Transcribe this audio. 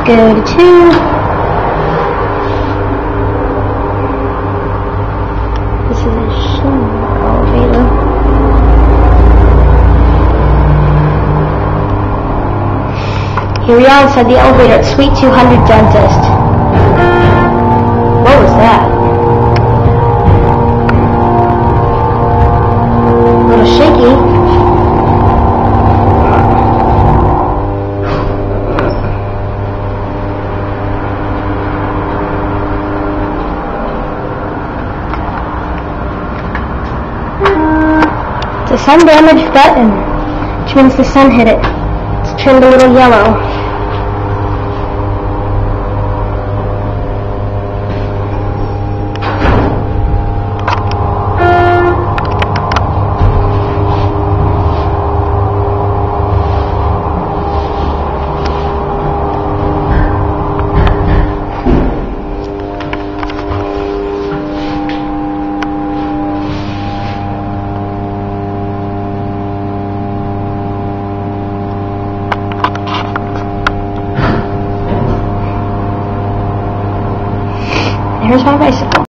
go to 2. This is a shower elevator. Here we are inside the elevator at Suite 200 Dentist. What was that? A little shaky. It's a sun damaged button, which means the sun hit it. It's turned a little yellow. Here's my bicycle.